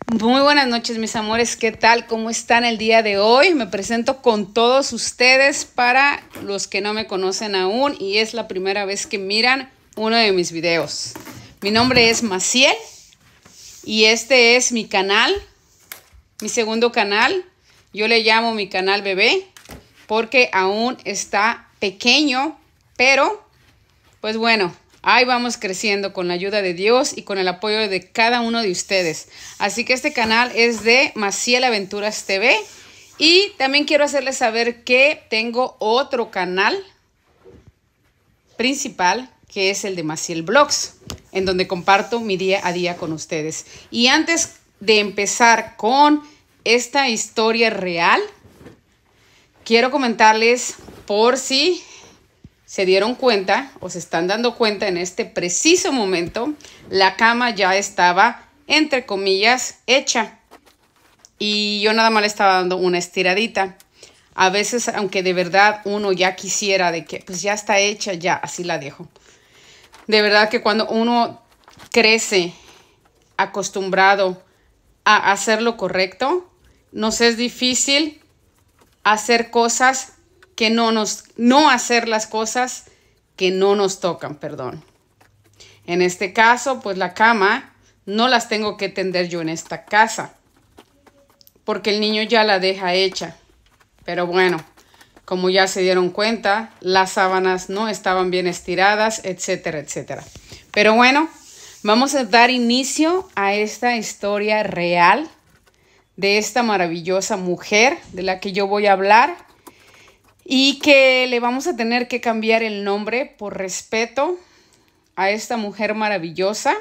Muy buenas noches, mis amores. ¿Qué tal? ¿Cómo están el día de hoy? Me presento con todos ustedes para los que no me conocen aún y es la primera vez que miran uno de mis videos. Mi nombre es Maciel y este es mi canal, mi segundo canal. Yo le llamo mi canal bebé porque aún está pequeño, pero pues bueno, ahí vamos creciendo con la ayuda de Dios y con el apoyo de cada uno de ustedes. Así que este canal es de Maciel Aventuras TV. Y también quiero hacerles saber que tengo otro canal principal, que es el de Maciel Vlogs, en donde comparto mi día a día con ustedes. Y antes de empezar con esta historia real, quiero comentarles, por si se dieron cuenta o se están dando cuenta en este preciso momento, la cama ya estaba, entre comillas, hecha. Y yo nada más le estaba dando una estiradita. A veces, aunque de verdad uno ya quisiera de que pues ya está hecha, ya así la dejo. De verdad que cuando uno crece acostumbrado a hacer lo correcto, nos es difícil hacer cosas que no hacer las cosas que no nos tocan, perdón. En este caso, pues la cama no las tengo que tender yo en esta casa, porque el niño ya la deja hecha. Pero bueno, como ya se dieron cuenta, las sábanas no estaban bien estiradas, etcétera, etcétera. Pero bueno, vamos a dar inicio a esta historia real de esta maravillosa mujer de la que yo voy a hablar. Y que le vamos a tener que cambiar el nombre por respeto a esta mujer maravillosa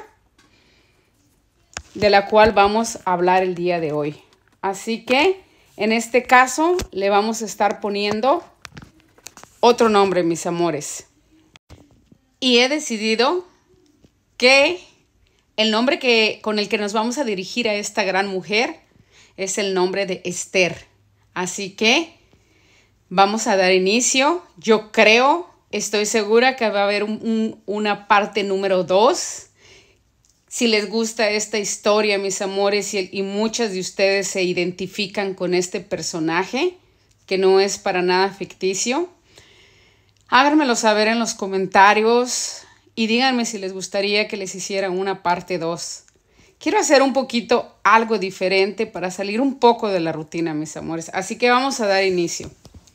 de la cual vamos a hablar el día de hoy. Así que en este caso le vamos a estar poniendo otro nombre, mis amores. Y he decidido que el nombre con el que nos vamos a dirigir a esta gran mujer es el nombre de Esther. Así que vamos a dar inicio. Yo estoy segura que va a haber una parte número 2. Si les gusta esta historia, mis amores, y muchas de ustedes se identifican con este personaje, que no es para nada ficticio, háganmelo saber en los comentarios y díganme si les gustaría que les hiciera una parte 2. Quiero hacer un poquito algo diferente para salir un poco de la rutina, mis amores. Así que vamos a dar inicio.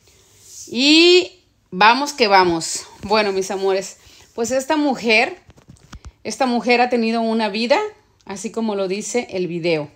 Y vamos que vamos. Bueno, mis amores, pues esta mujer ha tenido una vida, así como lo dice el video,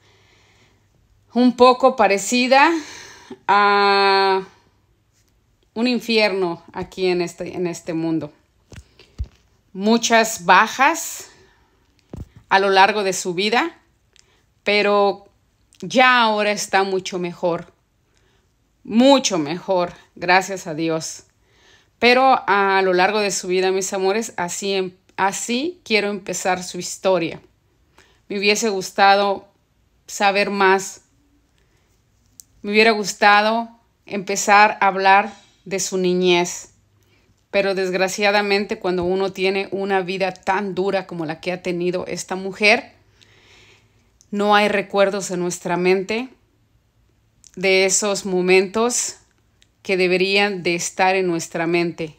un poco parecida a un infierno aquí en este mundo. Muchas bajas a lo largo de su vida, pero ya ahora está mucho mejor. Mucho mejor, gracias a Dios. Pero a lo largo de su vida, mis amores, así quiero empezar su historia. Me hubiese gustado saber más. Me hubiera gustado empezar a hablar de su niñez. Pero desgraciadamente, cuando uno tiene una vida tan dura como la que ha tenido esta mujer, no hay recuerdos en nuestra mente de esos momentos que deberían de estar en nuestra mente.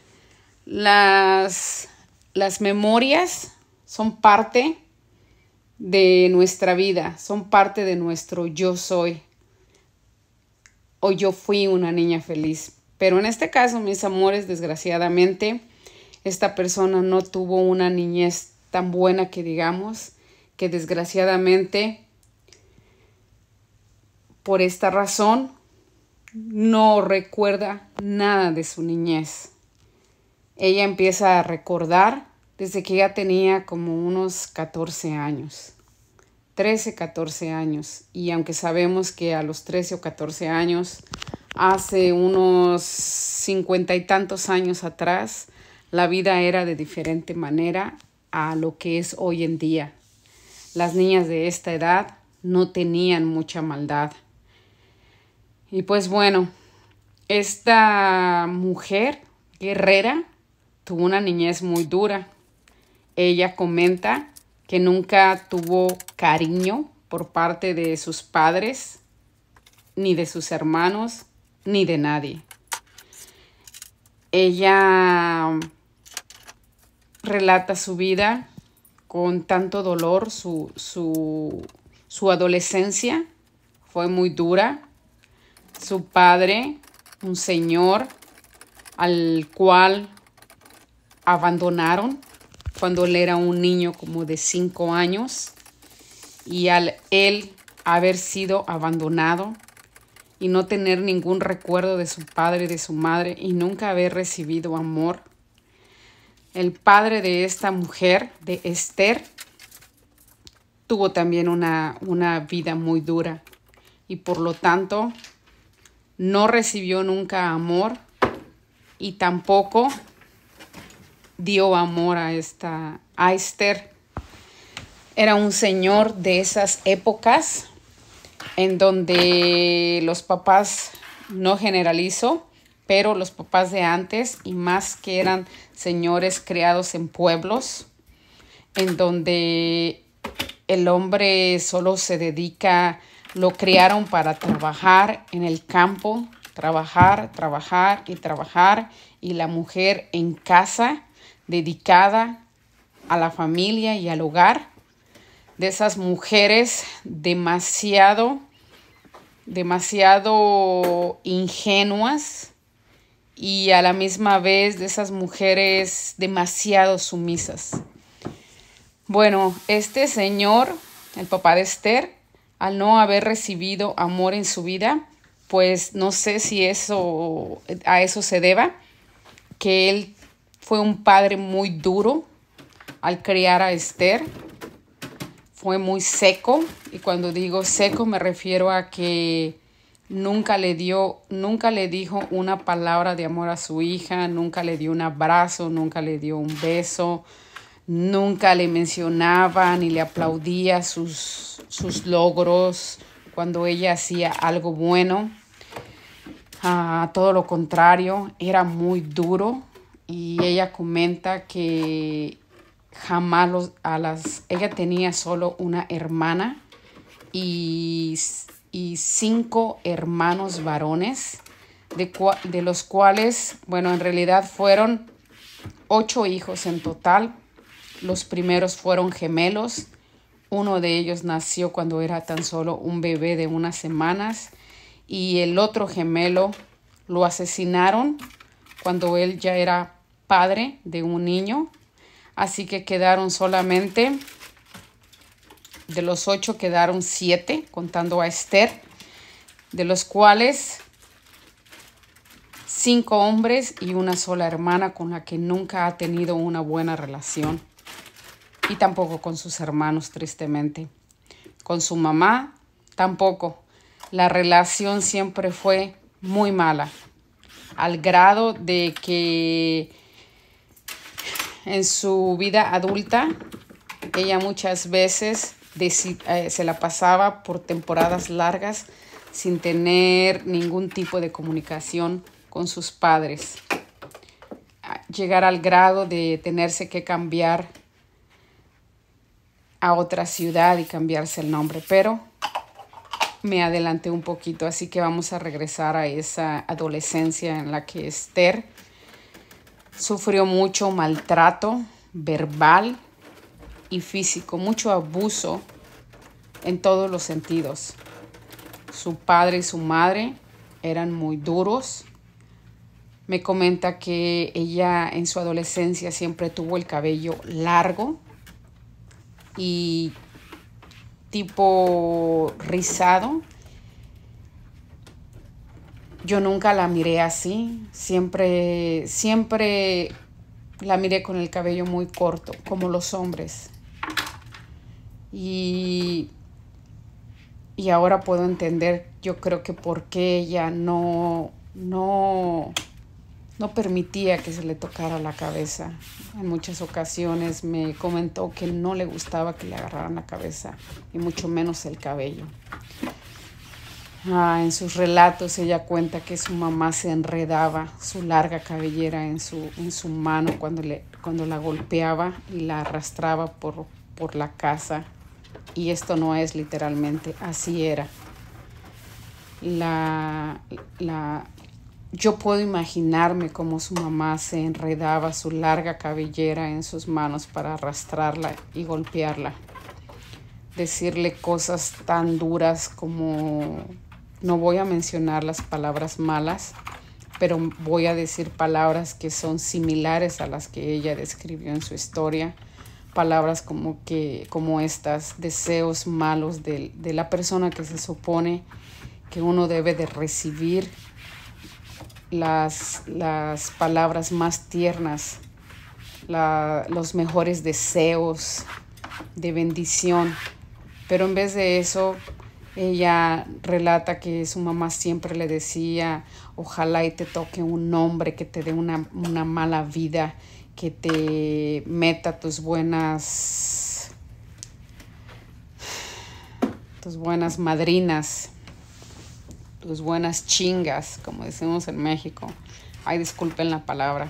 Las memorias son parte de nuestra vida, son parte de nuestro yo soy o yo fui una niña feliz. Pero en este caso, mis amores, desgraciadamente, esta persona no tuvo una niñez tan buena que digamos, que desgraciadamente por esta razón no recuerda nada de su niñez. Ella empieza a recordar desde que ella tenía como unos 14 años. 13, 14 años. Y aunque sabemos que a los 13 o 14 años, hace unos 50 y tantos años atrás, la vida era de diferente manera a lo que es hoy en día. Las niñas de esta edad no tenían mucha maldad. Y pues bueno, esta mujer guerrera tuvo una niñez muy dura. Ella comenta que nunca tuvo cariño por parte de sus padres, ni de sus hermanos, ni de nadie. Ella relata su vida con tanto dolor, su adolescencia fue muy dura. Su padre, un señor al cual abandonaron cuando él era un niño como de 5 años, y al él haber sido abandonado y no tener ningún recuerdo de su padre y de su madre y nunca haber recibido amor, el padre de esta mujer, de Esther, tuvo también una vida muy dura y por lo tanto no recibió nunca amor y tampoco dio amor a Esther. Era un señor de esas épocas en donde los papás, no generalizo, pero los papás de antes, y más que eran señores criados en pueblos, en donde el hombre solo se dedica, lo criaron para trabajar en el campo, trabajar, trabajar y trabajar, y la mujer en casa, dedicada a la familia y al hogar. De esas mujeres demasiado ingenuas y a la misma vez de esas mujeres demasiado sumisas. Bueno, este señor, el papá de Esther, al no haber recibido amor en su vida, pues no sé si a eso se deba, que él fue un padre muy duro al criar a Esther. Fue muy seco, y cuando digo seco me refiero a que nunca le dijo una palabra de amor a su hija, nunca le dio un abrazo, nunca le dio un beso, nunca le mencionaba ni le aplaudía sus logros cuando ella hacía algo bueno. Todo lo contrario, era muy duro, y ella comenta que jamás ella tenía solo una hermana y 5 hermanos varones, de los cuales, bueno, en realidad fueron 8 hijos en total. Los primeros fueron gemelos. Uno de ellos nació cuando era tan solo un bebé de unas semanas, y el otro gemelo lo asesinaron cuando él ya era padre de un niño. Así que quedaron solamente, de los 8 quedaron 7, contando a Esther, de los cuales 5 hombres y una sola hermana con la que nunca ha tenido una buena relación. Y tampoco con sus hermanos, tristemente. Con su mamá, tampoco. La relación siempre fue muy mala, al grado de que en su vida adulta, ella muchas veces se la pasaba por temporadas largas sin tener ningún tipo de comunicación con sus padres. Llegar al grado de tenerse que cambiar a otra ciudad y cambiarse el nombre. Pero me adelanté un poquito, así que vamos a regresar a esa adolescencia en la que Esther sufrió mucho maltrato verbal y físico, mucho abuso en todos los sentidos. Su padre y su madre eran muy duros. Me comenta que ella en su adolescencia siempre tuvo el cabello largo y tipo rizado. Yo nunca la miré así, siempre la miré con el cabello muy corto, como los hombres. Y ahora puedo entender, yo creo que por qué ella no permitía que se le tocara la cabeza. En muchas ocasiones me comentó que no le gustaba que le agarraran la cabeza, y mucho menos el cabello. En sus relatos ella cuenta que su mamá se enredaba su larga cabellera en su mano cuando la golpeaba y la arrastraba por la casa. Y esto no es literalmente, así era. Yo puedo imaginarme cómo su mamá se enredaba su larga cabellera en sus manos para arrastrarla y golpearla. Decirle cosas tan duras como, no voy a mencionar las palabras malas, pero voy a decir palabras que son similares a las que ella describió en su historia. Palabras como estas, deseos malos de la persona que se supone que uno debe de recibir las palabras más tiernas, los mejores deseos de bendición. Pero en vez de eso, ella relata que su mamá siempre le decía, ojalá y te toque un hombre que te dé una mala vida, que te meta tus buenas madrinas, tus buenas chingas, como decimos en México. Ay, disculpen la palabra.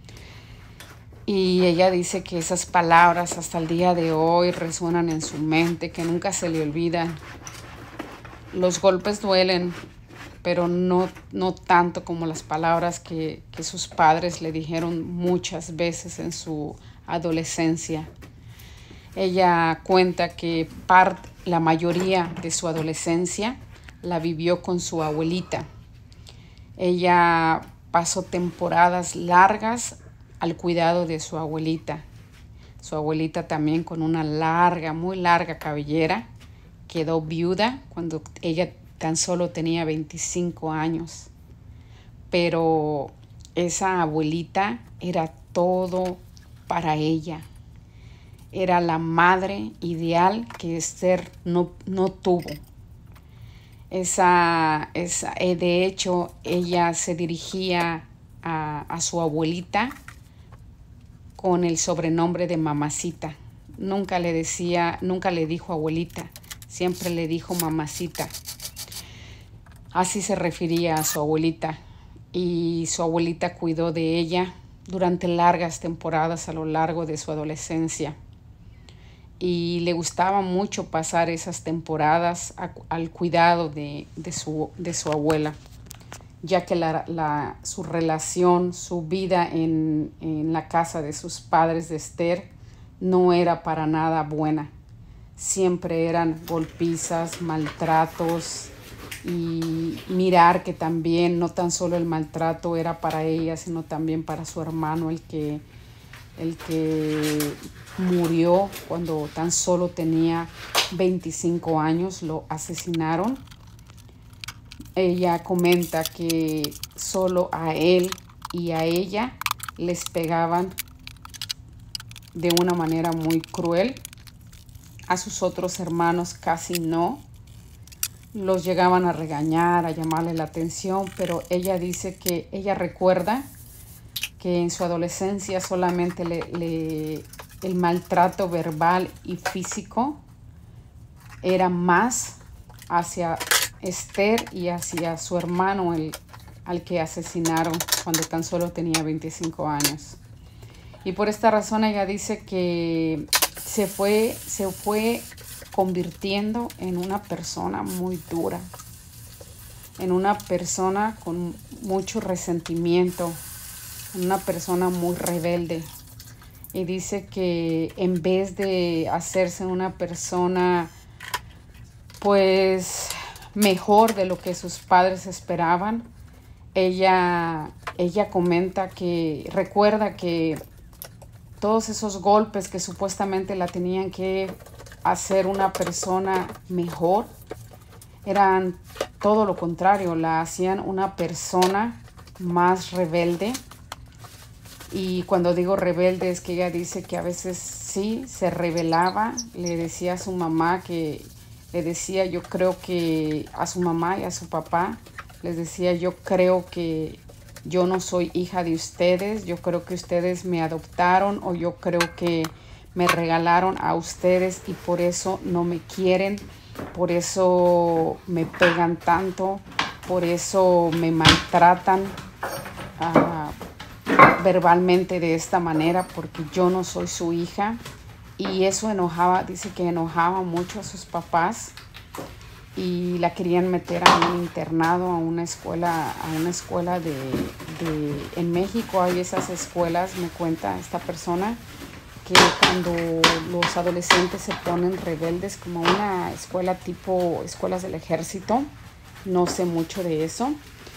Y ella dice que esas palabras hasta el día de hoy resuenan en su mente, que nunca se le olvidan. Los golpes duelen, pero no tanto como las palabras que sus padres le dijeron muchas veces en su adolescencia. Ella cuenta que la mayoría de su adolescencia la vivió con su abuelita. Ella pasó temporadas largas al cuidado de su abuelita. Su abuelita también, con una muy larga cabellera, quedó viuda cuando ella tan solo tenía 25 años. Pero esa abuelita era todo para ella. Era la madre ideal que Esther no tuvo. De hecho, ella se dirigía a su abuelita con el sobrenombre de mamacita. Nunca le dijo abuelita, siempre le dijo mamacita. Así se refería a su abuelita. Y su abuelita cuidó de ella durante largas temporadas a lo largo de su adolescencia. Y le gustaba mucho pasar esas temporadas al cuidado de su abuela, ya que su relación, su vida en la casa de sus padres de Esther no era para nada buena. Siempre eran golpizas, maltratos, y mirar que también no tan solo el maltrato era para ella, sino también para su hermano, el que murió cuando tan solo tenía 25 años, lo asesinaron. Ella comenta que solo a él y a ella les pegaban de una manera muy cruel. A sus otros hermanos casi no. Los llegaban a regañar, a llamarle la atención, pero ella dice que ella recuerda que en su adolescencia solamente el maltrato verbal y físico era más hacia Esther y hacia su hermano, al que asesinaron cuando tan solo tenía 25 años. Y por esta razón ella dice que se fue convirtiendo en una persona muy dura, en una persona con mucho resentimiento, en una persona muy rebelde. Y dice que en vez de hacerse una persona pues mejor de lo que sus padres esperaban, ella comenta que recuerda que todos esos golpes que supuestamente la tenían que hacer una persona mejor eran todo lo contrario, la hacían una persona más rebelde. Y cuando digo rebelde es que ella dice que a veces sí se rebelaba. Le decía a su mamá yo creo que a su mamá y a su papá les decía, yo creo que yo no soy hija de ustedes, yo creo que ustedes me adoptaron, o yo creo que me regalaron a ustedes y por eso no me quieren, por eso me pegan tanto, por eso me maltratan verbalmente de esta manera, porque yo no soy su hija. y eso enojaba, dice que enojaba mucho a sus papás y la querían meter a un internado, a una escuela en México hay esas escuelas, me cuenta esta persona, que cuando los adolescentes se ponen rebeldes, como una escuela tipo escuelas del ejército, no sé mucho de eso,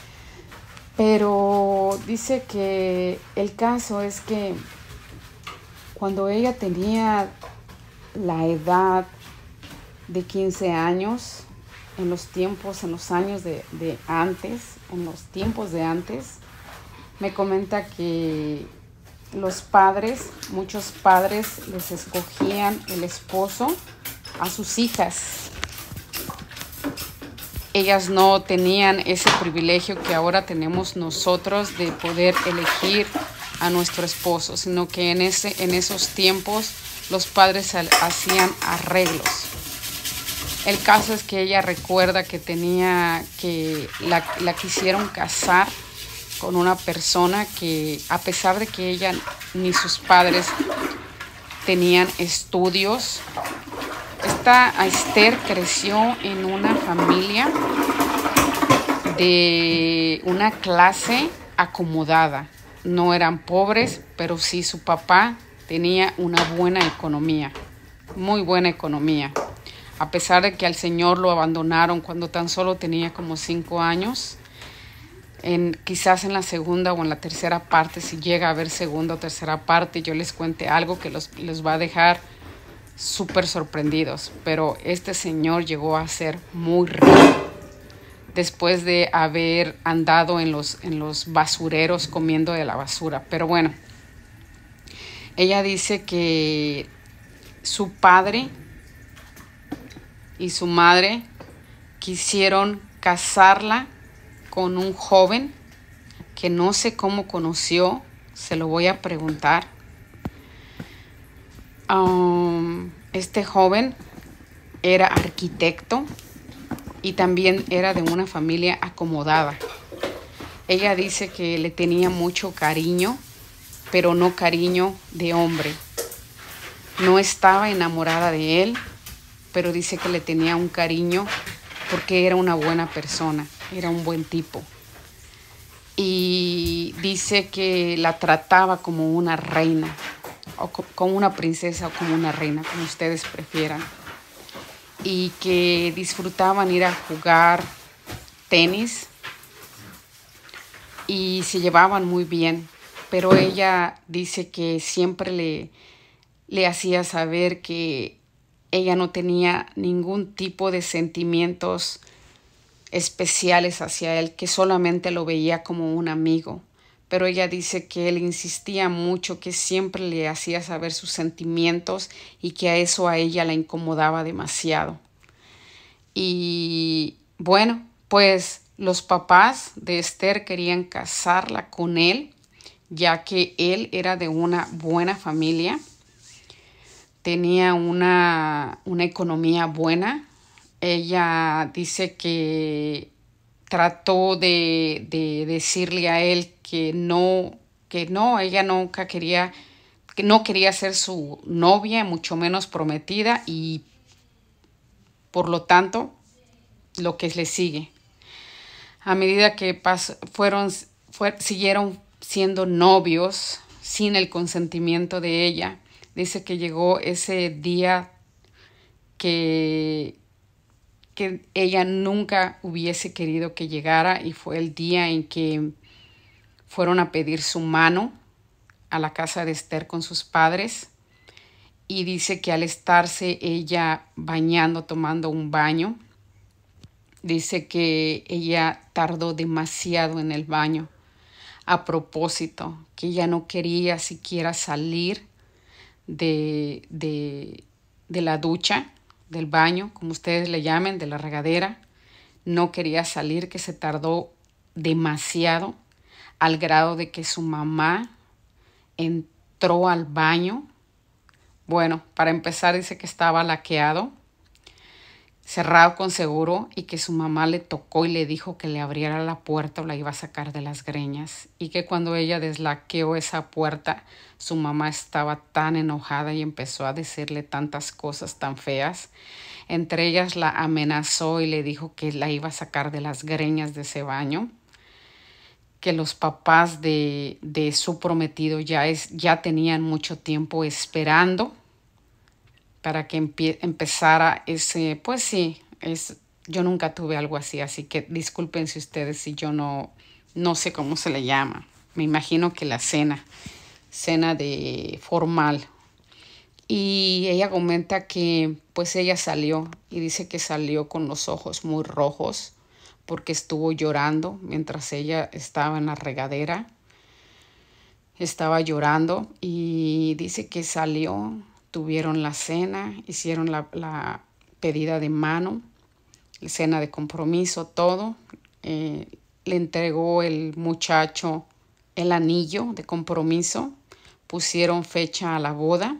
pero dice que el caso es que cuando ella tenía la edad de 15 años, en los tiempos de antes, me comenta que muchos padres les escogían el esposo a sus hijas. Ellas no tenían ese privilegio que ahora tenemos nosotros de poder elegir a nuestro esposo, sino que en esos tiempos los padres hacían arreglos. El caso es que ella recuerda que la quisieron casar con una persona que, a pesar de que ella ni sus padres tenían estudios, Esther creció en una familia de una clase acomodada. No eran pobres, pero sí su papá tenía una buena economía, muy buena economía. A pesar de que al señor lo abandonaron cuando tan solo tenía como 5 años, quizás en la segunda o en la tercera parte, si llega a haber segunda o tercera parte, yo les cuente algo que les va a dejar súper sorprendidos. Pero este señor llegó a ser muy rico después de haber andado en los basureros comiendo de la basura. Pero bueno, ella dice que su padre y su madre quisieron casarla con un joven que no sé cómo conoció, se lo voy a preguntar. Este joven era arquitecto y también era de una familia acomodada. Ella dice que le tenía mucho cariño, pero no cariño de hombre. No estaba enamorada de él, pero dice que le tenía un cariño porque era una buena persona, era un buen tipo. Y dice que la trataba como una reina, o como una princesa o como una reina, como ustedes prefieran. Y que disfrutaban ir a jugar tenis y se llevaban muy bien. Pero ella dice que siempre le hacía saber que ella no tenía ningún tipo de sentimientos especiales hacia él, que solamente lo veía como un amigo. Pero ella dice que él insistía mucho, que siempre le hacía saber sus sentimientos y que a eso a ella la incomodaba demasiado. Y bueno, pues los papás de Esther querían casarla con él, ya que él era de una buena familia, tenía una economía buena. Ella dice que trató de decirle a él que no, ella nunca quería, que no quería ser su novia, mucho menos prometida, y por lo tanto, lo que le sigue. A medida que siguieron siendo novios sin el consentimiento de ella, dice que llegó ese día que ella nunca hubiese querido que llegara, y fue el día en que fueron a pedir su mano a la casa de Esther con sus padres. Y dice que al estarse ella bañando, tomando un baño, dice que ella tardó demasiado en el baño, a propósito, que ella no quería siquiera salir de la ducha, del baño, como ustedes le llamen, de la regadera. No quería salir, que se tardó demasiado, al grado de que su mamá entró al baño. Bueno, para empezar, dice que estaba laqueado. cerrado con seguro y que su mamá le tocó y le dijo que le abriera la puerta o la iba a sacar de las greñas y que cuando ella deslaqueó esa puerta su mamá estaba tan enojada y empezó a decirle tantas cosas tan feas. Entre ellas la amenazó y le dijo que la iba a sacar de las greñas de ese baño, que los papás de su prometido ya tenían mucho tiempo esperando para que empezara ese, pues sí, yo nunca tuve algo así que discúlpense ustedes si yo no sé cómo se le llama. Me imagino que la cena de formal. Y ella comenta que pues ella salió y dice que salió con los ojos muy rojos porque estuvo llorando mientras ella estaba en la regadera. Estaba llorando y dice que salió, tuvieron la cena, hicieron la pedida de mano, la cena de compromiso, todo. Le entregó el muchacho el anillo de compromiso, pusieron fecha a la boda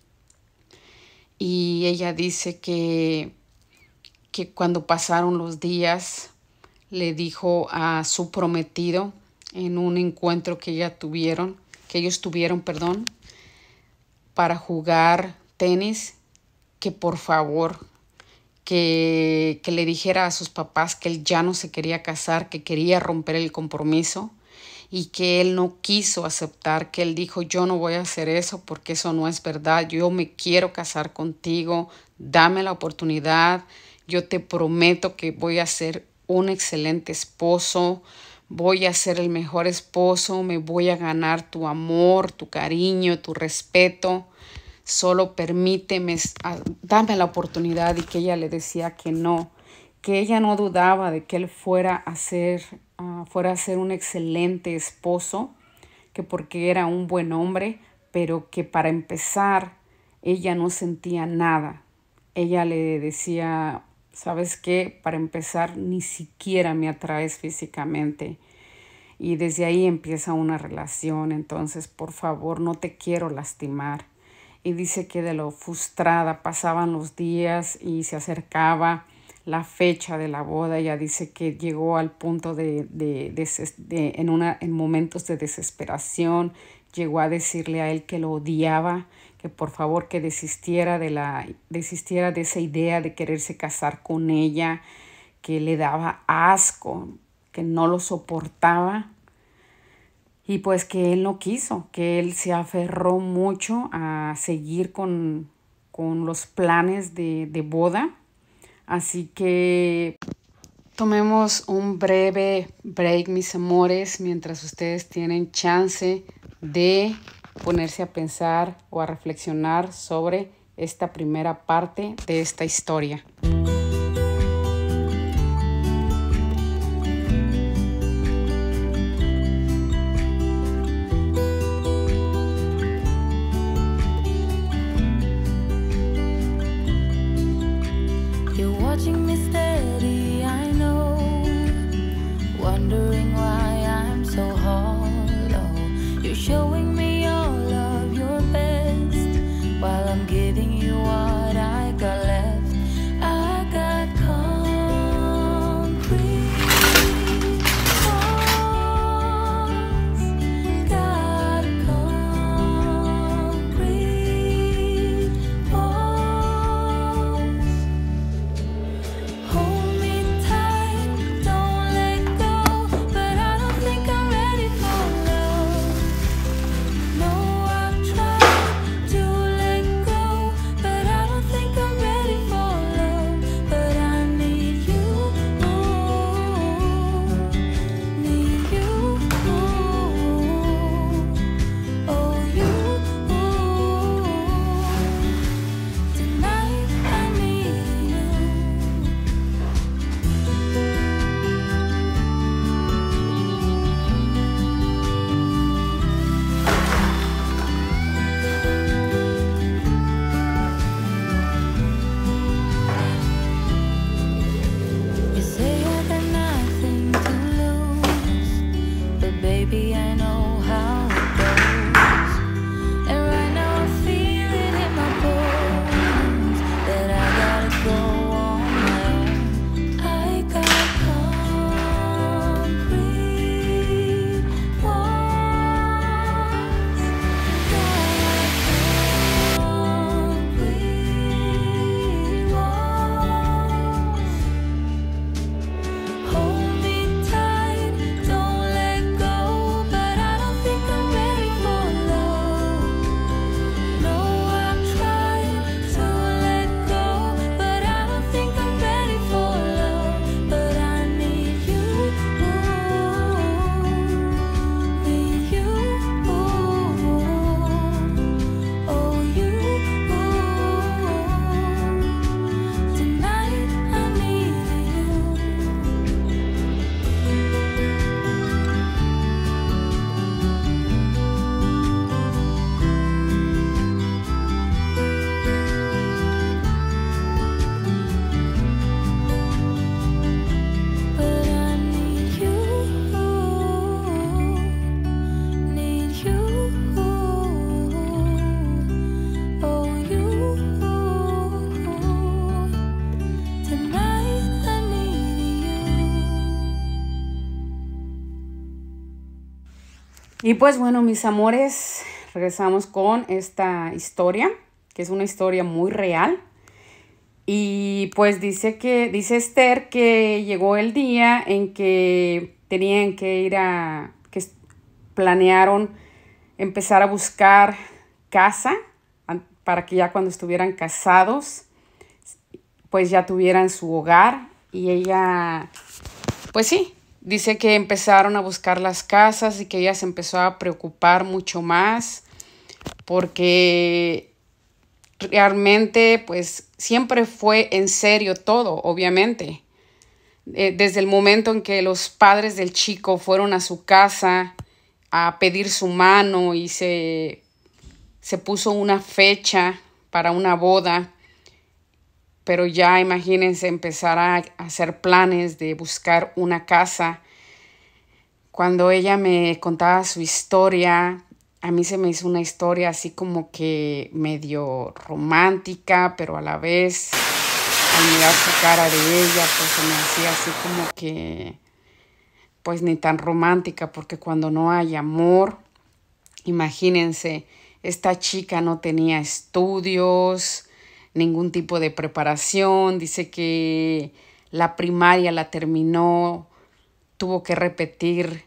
y ella dice que cuando pasaron los días le dijo a su prometido en un encuentro que ellos tuvieron, para jugar tenis, que por favor que le dijera a sus papás que él ya no se quería casar, que quería romper el compromiso y que él no quiso aceptar, que él dijo yo no voy a hacer eso porque eso no es verdad, yo me quiero casar contigo, dame la oportunidad, yo te prometo que voy a ser un excelente esposo, voy a ser el mejor esposo, me voy a ganar tu amor, tu cariño, tu respeto. Solo permíteme, dame la oportunidad. Y que ella le decía que no, que ella no dudaba de que él fuera a ser un excelente esposo, que porque era un buen hombre, pero que para empezar ella no sentía nada. Ella le decía, ¿sabes qué? Para empezar, ni siquiera me atraes físicamente. Y desde ahí empieza una relación. Entonces, por favor, no te quiero lastimar. Y dice que de lo frustrada pasaban los días y se acercaba la fecha de la boda. Ella dice que llegó al punto en momentos de desesperación, llegó a decirle a él que lo odiaba, que por favor que desistiera de esa idea de quererse casar con ella, que le daba asco, que no lo soportaba. Y pues que él no quiso, que él se aferró mucho a seguir con los planes de boda. Así que tomemos un breve break, mis amores, mientras ustedes tienen chance de ponerse a pensar o a reflexionar sobre esta primera parte de esta historia. Y pues bueno, mis amores, regresamos con esta historia, que es una historia muy real. Y pues dice Esther que llegó el día en que tenían que planearon empezar a buscar casa para que ya cuando estuvieran casados, pues ya tuvieran su hogar. Y ella, pues sí, dice que empezaron a buscar las casas y que ella se empezó a preocupar mucho más porque realmente pues siempre fue en serio todo, obviamente. Desde el momento en que los padres del chico fueron a su casa a pedir su mano y se puso una fecha para una boda, pero ya imagínense empezar a hacer planes de buscar una casa. Cuando ella me contaba su historia, a mí se me hizo una historia así como que medio romántica, pero a la vez, al mirar su cara de ella, pues se me hacía así como que, pues ni tan romántica, porque cuando no hay amor, imagínense, esta chica no tenía estudios, ningún tipo de preparación. Dice que la primaria la terminó, tuvo que repetir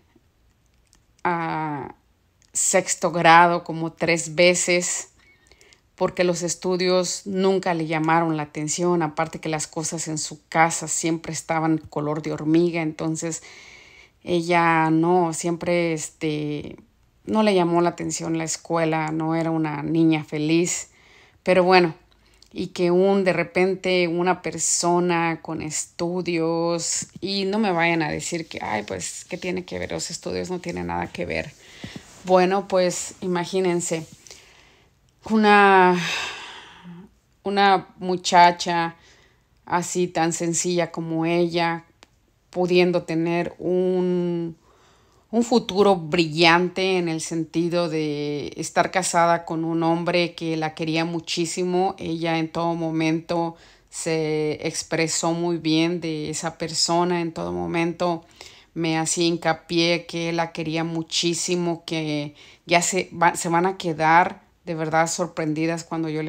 a sexto grado como 3 veces porque los estudios nunca le llamaron la atención, aparte que las cosas en su casa siempre estaban color de hormiga. Entonces ella no, siempre no le llamó la atención la escuela, no era una niña feliz. Pero bueno, y que de repente una persona con estudios, y no me vayan a decir que, ay, pues, ¿qué tiene que ver? Los estudios no tienen nada que ver. Bueno, pues imagínense, una, una muchacha así tan sencilla como ella, pudiendo tener un futuro brillante en el sentido de estar casada con un hombre que la quería muchísimo. Ella en todo momento se expresó muy bien de esa persona, en todo momento me hacía hincapié que la quería muchísimo, que ya se van a quedar de verdad sorprendidas cuando yo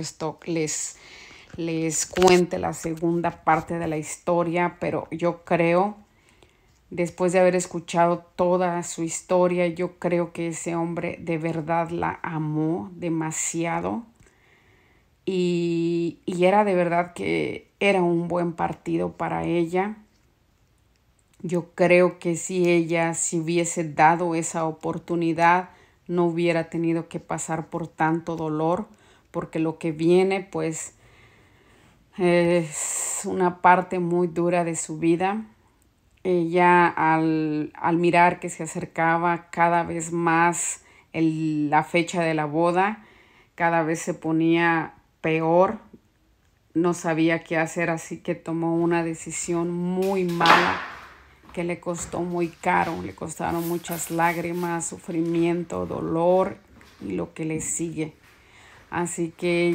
les cuente la segunda parte de la historia. Pero yo creo, después de haber escuchado toda su historia, yo creo que ese hombre de verdad la amó demasiado y era de verdad que era un buen partido para ella. Yo creo que si ella se hubiese dado esa oportunidad, no hubiera tenido que pasar por tanto dolor, porque lo que viene pues es una parte muy dura de su vida. Ella al mirar que se acercaba cada vez más la fecha de la boda, cada vez se ponía peor, no sabía qué hacer, así que tomó una decisión muy mala que le costó muy caro, le costaron muchas lágrimas, sufrimiento, dolor y lo que le sigue. Así que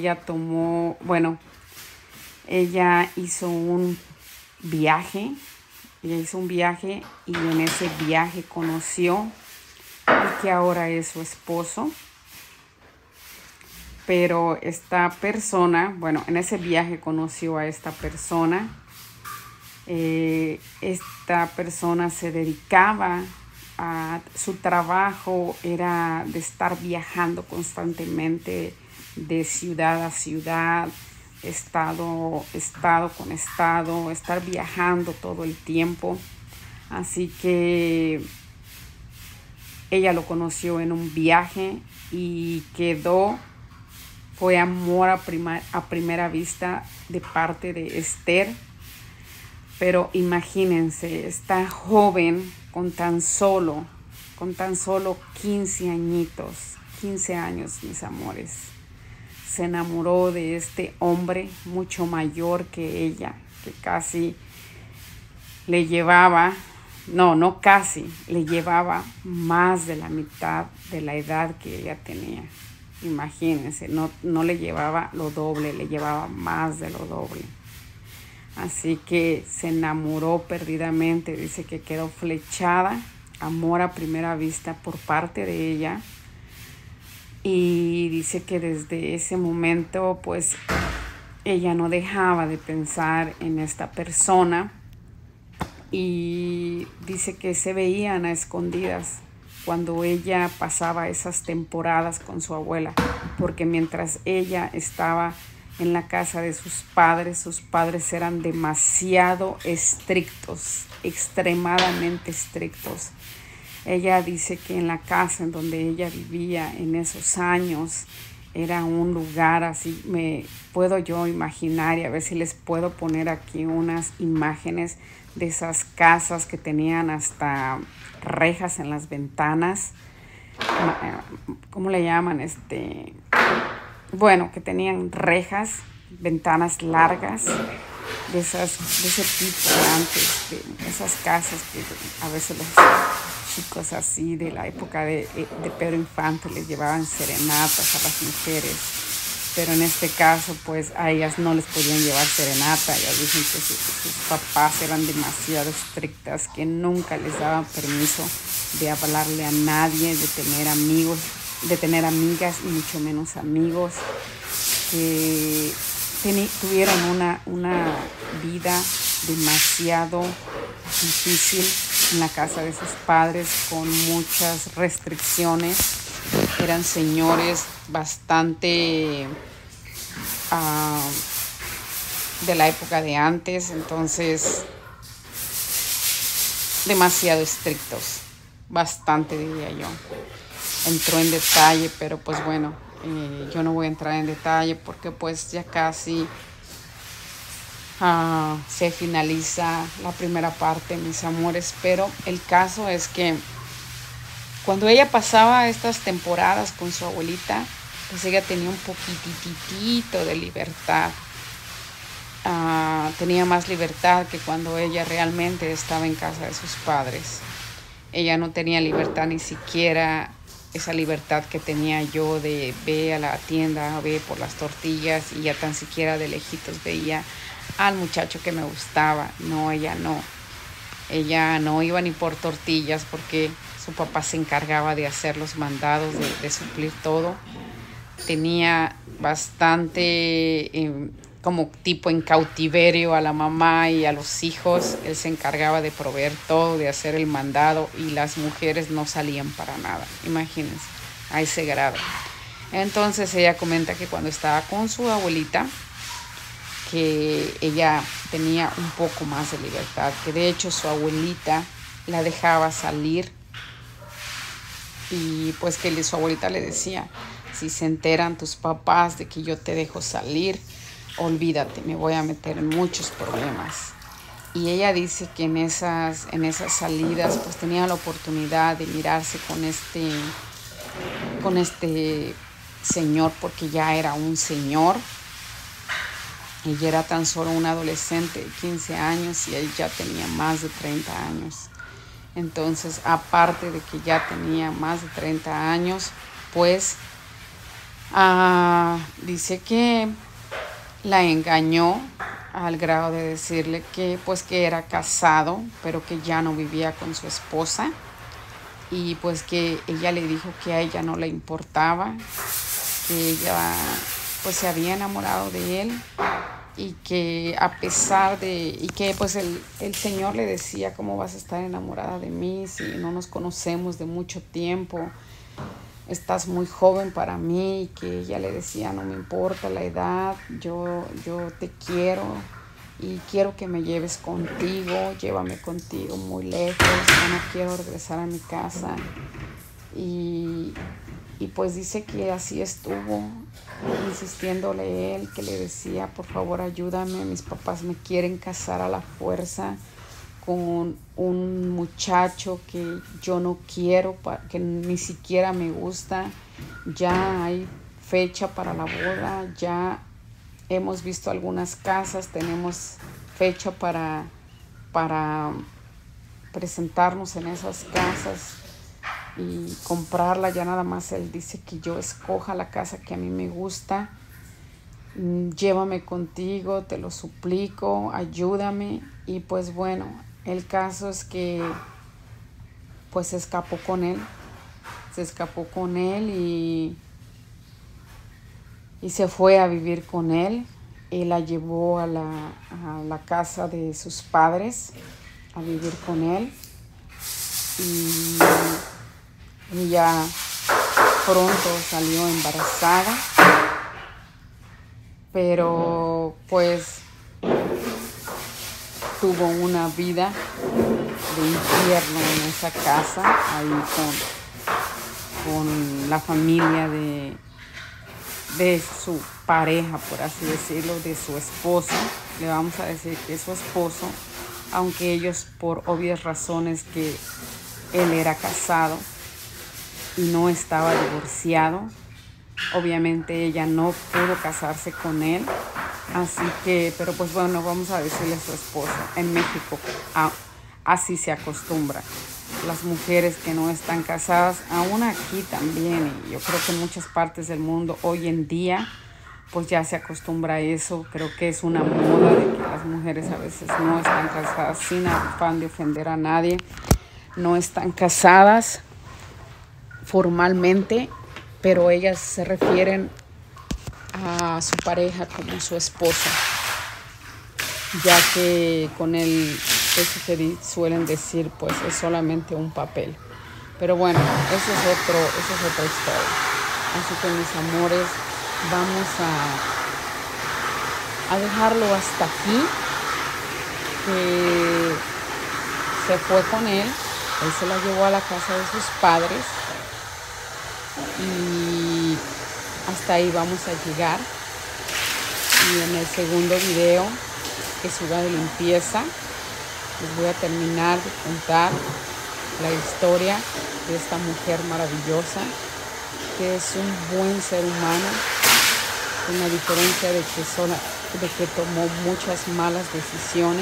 ella hizo un viaje. Ella hizo un viaje y en ese viaje conoció y que ahora es su esposo. Pero esta persona, bueno, en ese viaje conoció a esta persona. Esta persona se dedicaba a su trabajo, era de estar viajando constantemente de ciudad a ciudad, estado con estado, estar viajando todo el tiempo. Así que ella lo conoció en un viaje y fue amor a primera vista de parte de Esther. Pero imagínense, esta joven con tan solo 15 añitos, 15 años, mis amores, se enamoró de este hombre mucho mayor que ella, que casi le llevaba, no casi, le llevaba más de la mitad de la edad que ella tenía. Imagínense, no le llevaba lo doble, le llevaba más de lo doble. Así que se enamoró perdidamente, dice que quedó flechada amor a primera vista por parte de ella. Y dice que desde ese momento pues ella no dejaba de pensar en esta persona, y dice que se veían a escondidas cuando ella pasaba esas temporadas con su abuela, porque mientras ella estaba en la casa de sus padres eran demasiado estrictos, extremadamente estrictos. Ella dice que en la casa en donde ella vivía en esos años era un lugar así, me puedo yo imaginar, y a ver si les puedo poner aquí unas imágenes de esas casas que tenían hasta rejas en las ventanas. ¿Cómo le llaman? Bueno, que tenían rejas, ventanas largas, de ese tipo de antes, de esas casas que a veces los chicos así de la época de Pedro Infante les llevaban serenatas a las mujeres, pero en este caso pues a ellas no les podían llevar serenata. Ellas dicen que sus papás eran demasiado estrictas, que nunca les daban permiso de hablarle a nadie, de tener amigos, de tener amigas y mucho menos amigos, que tuvieron una vida demasiado difícil en la casa de sus padres, con muchas restricciones. Eran señores bastante de la época de antes, entonces demasiado estrictos, bastante diría yo. Entró en detalle, pero pues bueno, yo no voy a entrar en detalle porque pues ya casi se finaliza la primera parte, mis amores. Pero el caso es que cuando ella pasaba estas temporadas con su abuelita, pues ella tenía un poquititito de libertad. Tenía más libertad que cuando ella realmente estaba en casa de sus padres. Ella no tenía libertad, ni siquiera esa libertad que tenía yo de ve a la tienda, ve por las tortillas, y ya tan siquiera de lejitos veía al muchacho que me gustaba. No, ella no. Ella no iba ni por tortillas porque su papá se encargaba de hacer los mandados, de suplir todo. Tenía bastante como tipo en cautiverio a la mamá y a los hijos. Él se encargaba de proveer todo, de hacer el mandado, y las mujeres no salían para nada. Imagínense, a ese grado. Entonces ella comenta que cuando estaba con su abuelita, que ella tenía un poco más de libertad, que de hecho su abuelita la dejaba salir, y pues que su abuelita le decía: si se enteran tus papás de que yo te dejo salir, olvídate, me voy a meter en muchos problemas. Y ella dice que en esas salidas pues tenía la oportunidad de mirarse con este señor, porque ya era un señor. Ella era tan solo una adolescente de 15 años y él ya tenía más de 30 años. Entonces, aparte de que ya tenía más de 30 años, pues dice que la engañó al grado de decirle que pues que era casado, pero que ya no vivía con su esposa, y pues que ella le dijo que a ella no le importaba, que ella pues se había enamorado de él, y que a pesar de, y que pues el señor le decía: ¿cómo vas a estar enamorada de mí si no nos conocemos de mucho tiempo? Estás muy joven para mí. Y que ella le decía: no me importa la edad, yo te quiero y quiero que me lleves contigo, llévame contigo muy lejos, yo no quiero regresar a mi casa. Y pues dice que así estuvo, insistiéndole él, que le decía: por favor ayúdame, mis papás me quieren casar a la fuerza con un muchacho que yo no quiero, que ni siquiera me gusta. Ya hay fecha para la boda, ya hemos visto algunas casas, tenemos fecha para presentarnos en esas casas y comprarla. Ya nada más él dice que yo escoja la casa que a mí me gusta. Llévame contigo, te lo suplico, ayúdame. Y pues bueno, el caso es que pues se escapó con él. Se escapó con él y se fue a vivir con él. Él la llevó a la casa de sus padres a vivir con él. Y ella pronto salió embarazada, pero pues tuvo una vida de infierno en esa casa, ahí con la familia de su pareja, por así decirlo, de su esposo. Le vamos a decir que es su esposo, aunque ellos, por obvias razones, que él era casado y no estaba divorciado, obviamente ella no pudo casarse con él, así que, pero pues bueno, vamos a decirle a su esposo. En México así se acostumbra. Las mujeres que no están casadas, aún aquí también, y yo creo que en muchas partes del mundo hoy en día, pues ya se acostumbra a eso. Creo que es una moda de que las mujeres a veces no están casadas, sin afán de ofender a nadie. No están casadas formalmente, pero ellas se refieren a su pareja como su esposa, ya que con él, eso que suelen decir, pues es solamente un papel. Pero bueno, esa es otra historia. Así que, mis amores, vamos a dejarlo hasta aquí. Que se fue con él se la llevó a la casa de sus padres y hasta ahí vamos a llegar. Y en el segundo video, que suba de limpieza, les voy a terminar de contar la historia de esta mujer maravillosa, que es un buen ser humano, con la diferencia de que tomó muchas malas decisiones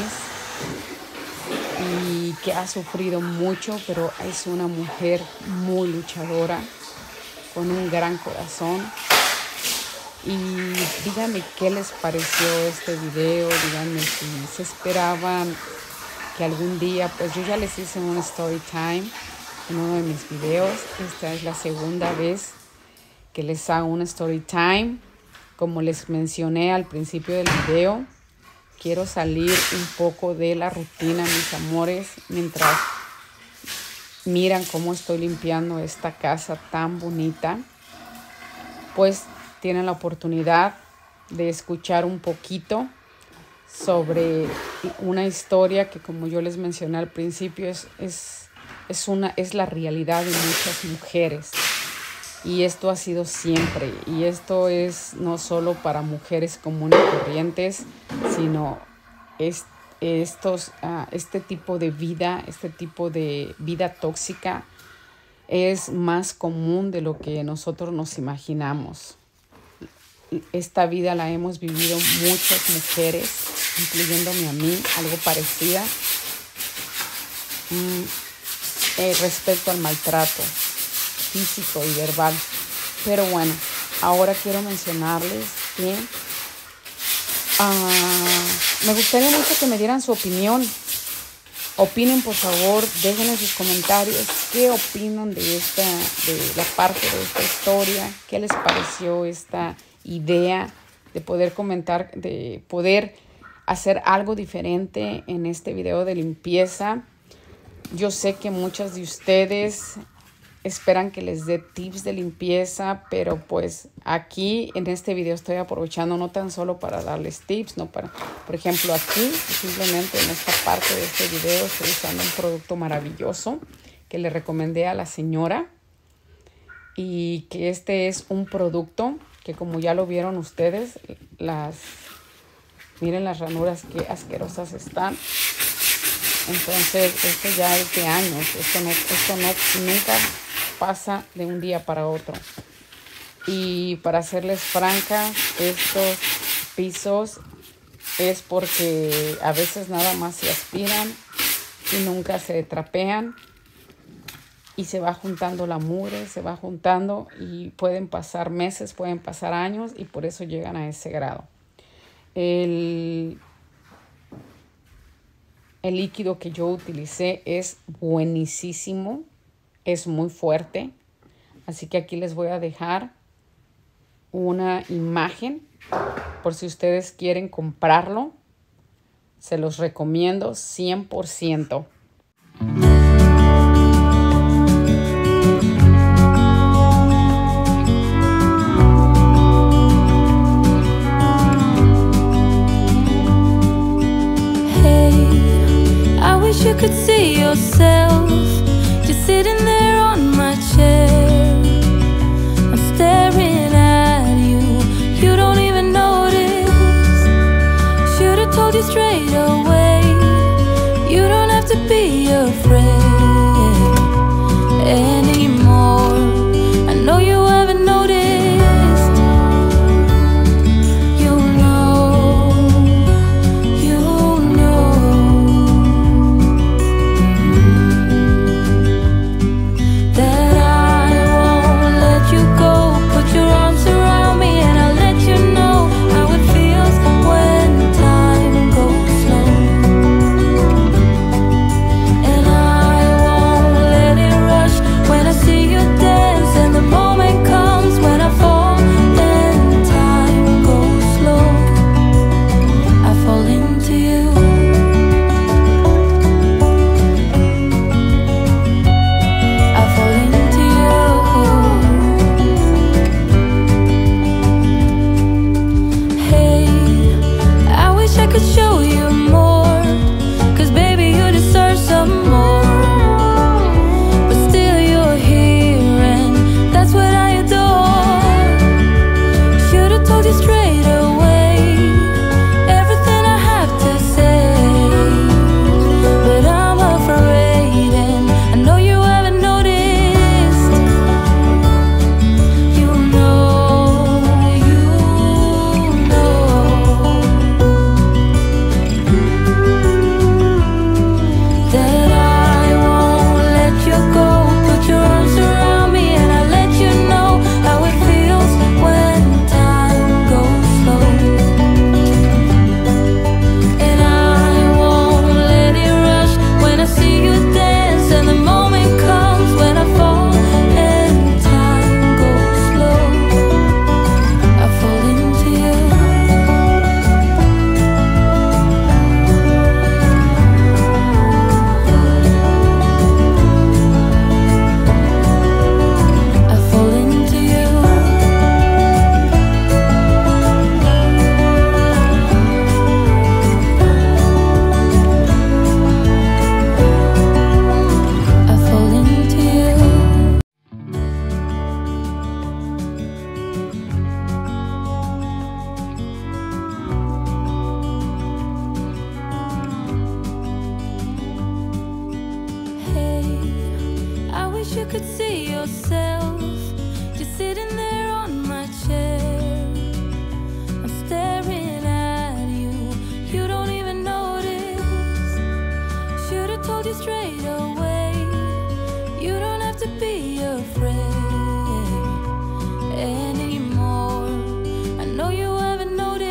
y que ha sufrido mucho, pero es una mujer muy luchadora, con un gran corazón. Y díganme qué les pareció este video, díganme si se esperaban que algún día, pues yo ya les hice un story time en uno de mis videos. Esta es la segunda vez que les hago un story time. Como les mencioné al principio del video, quiero salir un poco de la rutina, mis amores, mientras miran cómo estoy limpiando esta casa tan bonita. Pues tienen la oportunidad de escuchar un poquito sobre una historia que, como yo les mencioné al principio, es la realidad de muchas mujeres. Y esto ha sido siempre. Y esto es no solo para mujeres comunes y corrientes, sino este tipo de vida tóxica es más común de lo que nosotros nos imaginamos. Esta vida la hemos vivido muchas mujeres, incluyéndome a mí, algo parecida, respecto al maltrato físico y verbal. Pero bueno, ahora quiero mencionarles que me gustaría mucho que me dieran su opinión. Opinen, por favor, dejen en sus comentarios qué opinan de la parte de esta historia, qué les pareció esta idea de poder comentar, de poder hacer algo diferente en este video de limpieza. Yo sé que muchas de ustedes esperan que les dé tips de limpieza, pero pues aquí en este video estoy aprovechando no tan solo para darles tips, no para, por ejemplo, aquí simplemente en esta parte de este video estoy usando un producto maravilloso que le recomendé a la señora, y que este es un producto que, como ya lo vieron ustedes, miren las ranuras qué asquerosas están. Entonces esto ya es de años, esto nunca pasa de un día para otro. Y para serles franca, estos pisos es porque a veces nada más se aspiran y nunca se trapean, y se va juntando la mugre, se va juntando, y pueden pasar meses, pueden pasar años, y por eso llegan a ese grado. El líquido que yo utilicé es buenísimo. es muy fuerte. Así que aquí les voy a dejar una imagen por si ustedes quieren comprarlo. Se los recomiendo 100%. You could see yourself just sitting there on my chair. I'm staring at you, you don't even notice. Should've told you straight away, you don't have to be afraid anymore. I know you haven't noticed. You could see yourself just sitting there on my chair. I'm staring at you, you don't even notice. Should've told you straight away, you don't have to be afraid anymore. I know you haven't noticed.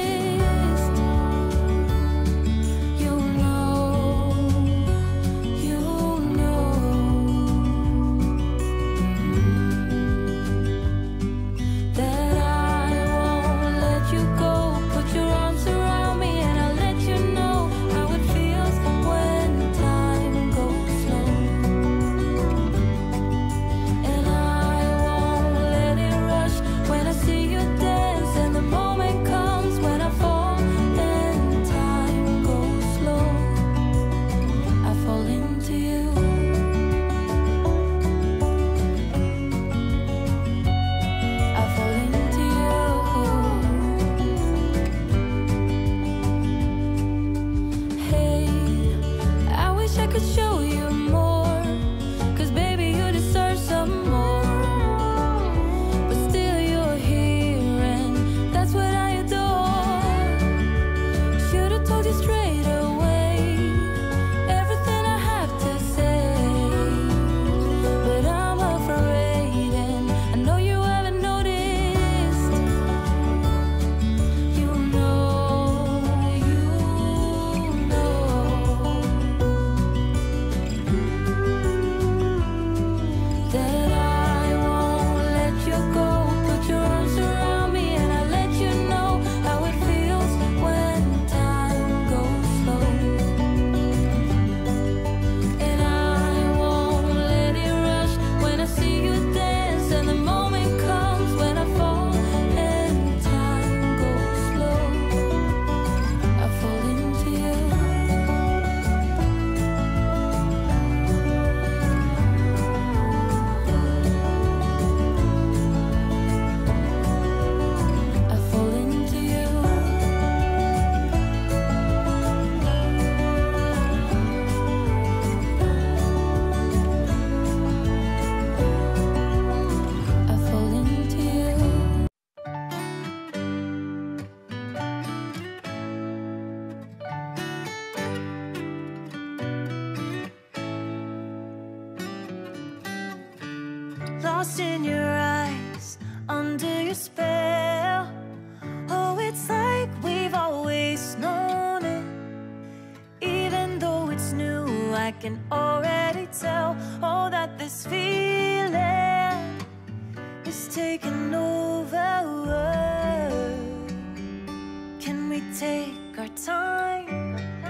lost in your eyes, under your spell. Oh, it's like we've always known it. Even though it's new, I can already tell. Oh, that this feeling is taking over. Can we take our time?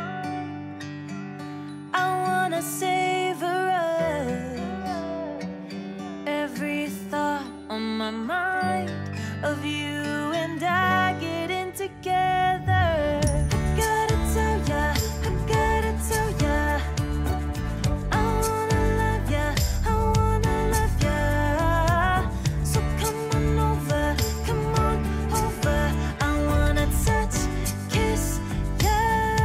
I wanna savor us. Every thought on my mind of you and I getting together. I gotta tell ya, I gotta tell ya, I wanna love ya, I wanna love ya. So come on over, come on over. I wanna touch, kiss ya.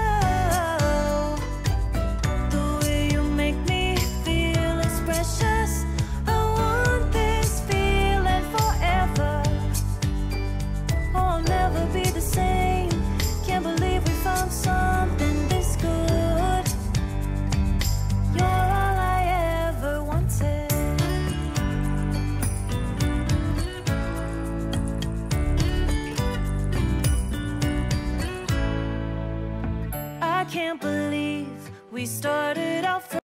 The way you make me feel is precious. I want this feeling forever. Oh, I'll never be the same. Can't believe we found something this good. You're all I ever wanted. I can't believe we started